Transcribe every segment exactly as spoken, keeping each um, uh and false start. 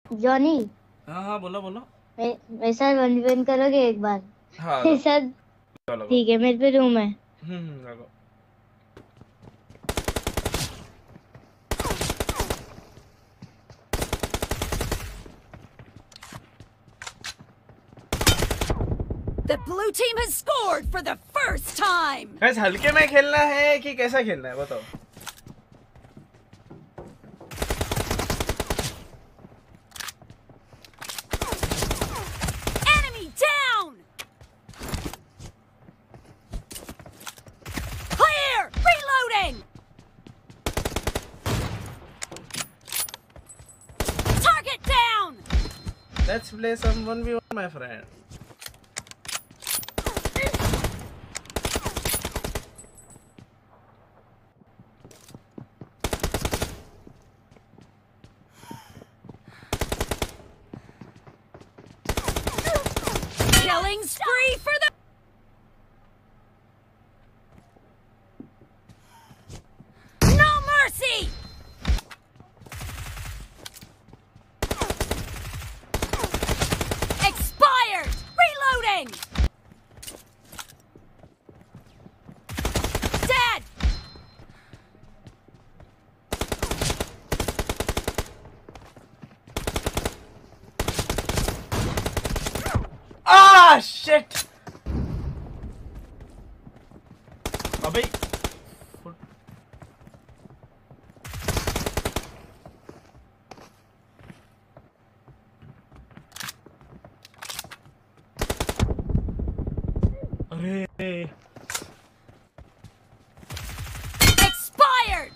Johnny. हाँ हाँ बोलो बोलो। मेरे साथ वन वन करोगे एक बार? हाँ मेरे साथ। ठीक है, मेरे पे रूम है। हम्म लगो। The blue team has scored for the first time. Guys हल्के में खेलना है कि कैसा खेलना है बताओ। Enemy down. Clear. Reloading. Target down. Let's play some one v one, my friend. Killing spree for the. No mercy. Expired. Reloading. Dead. Ah shit. अबे अरे Expired.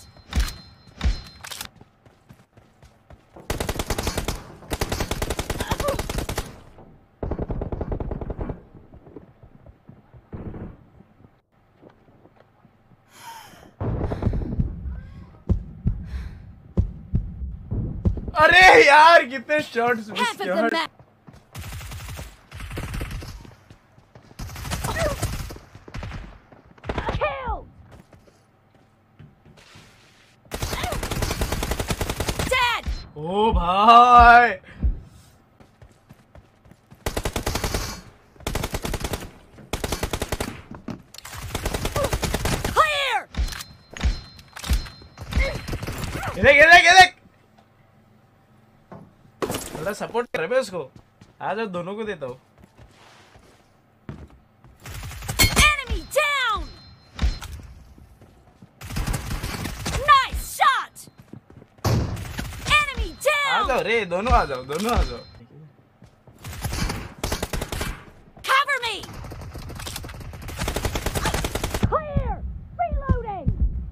अरे यार कितने शॉट्स मिस Half of किए। the map. Kill. Dead. ओ भाई Clear. ये देख ये देख ये देख थोड़ा सपोर्ट कर बे उसको। आ जाओ दोनों को देता हूँ। Enemy down. Nice shot. Enemy आ down. जाओ रे दोनों आ जाओ दोनों आ जाओ। Cover me. Clear. Reloading.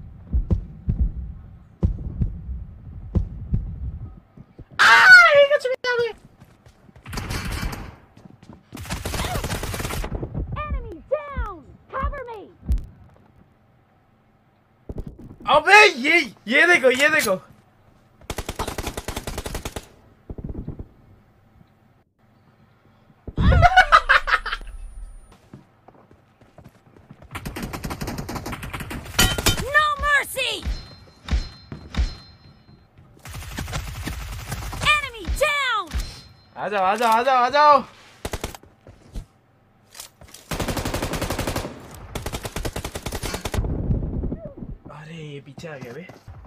Enemy down. Cover me. अबे ये ये देखो ये देखो No mercy. Enemy down. आ जाओ आ जाओ आ जाओ आ जाओ। अरे ये पीछे आ गया बे।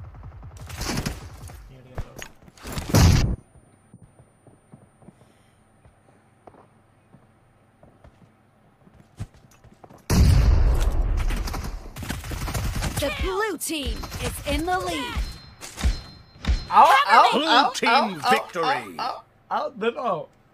The blue team is in the lead. आओ आओ Blue आओ team आओ, victory. आओ आओ आओ दोनों आओ।